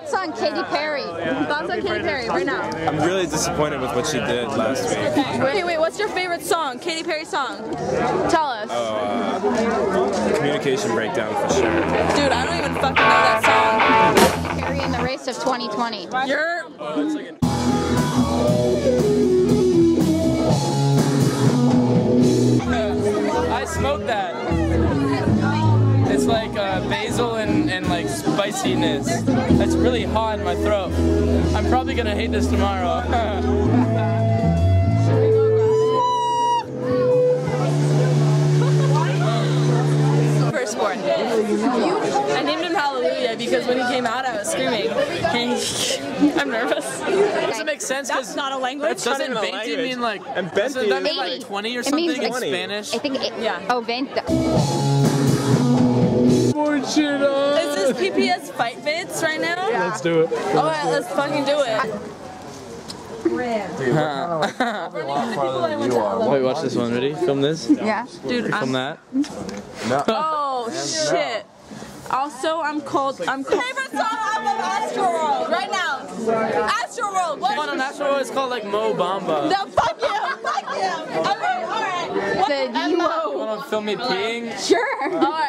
Thoughts on Katy Perry? Thoughts on Katy Perry right now? I'm really disappointed with what she did last week. Okay, wait, what's your favorite song? Katy Perry song? Tell us. Communication breakdown for sure. Dude, I don't even fucking know that song. Katy Perry in the race of 2020. You're... I smoked that. It's like basil and like spiciness. It's really hot in my throat. I'm probably gonna hate this tomorrow. Firstborn. I named him Hallelujah because when he came out I was screaming. I'm nervous. Does it make sense? That's not a language. Doesn't 20 mean like, and doesn't that mean like 20 or something in Spanish? I think yeah. Oh, 20. Is this PPS fight vids right now? Yeah. Let's do it. Alright, let's fucking do it. Wait, watch this one. Ready? Film this? Yeah. Dude, Film that? No. Oh, shit. Also, I'm cold. Favorite song off of Astroworld right now. Astroworld. What? One on Astroworld is called like Mo Bamba. No, fuck you. Fuck you. Alright. The you. Want to film me peeing? Sure. Alright.